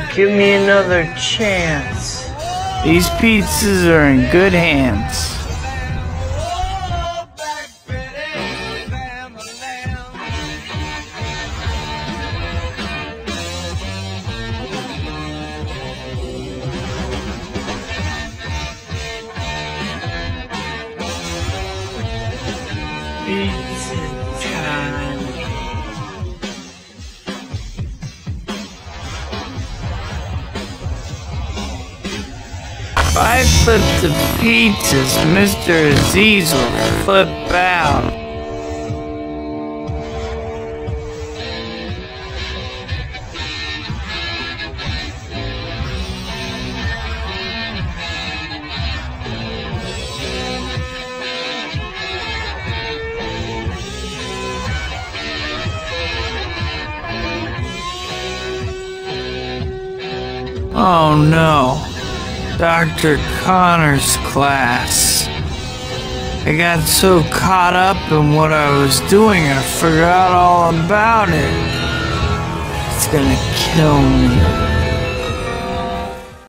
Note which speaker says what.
Speaker 1: Give me another chance.
Speaker 2: These pizzas are in good hands.
Speaker 1: Pizza time.
Speaker 2: If I flip the pizzas, Mr. Aziz will flip out. Oh no. Dr. Connor's class. I got so caught up in what I was doing, I forgot all about it. It's gonna kill me.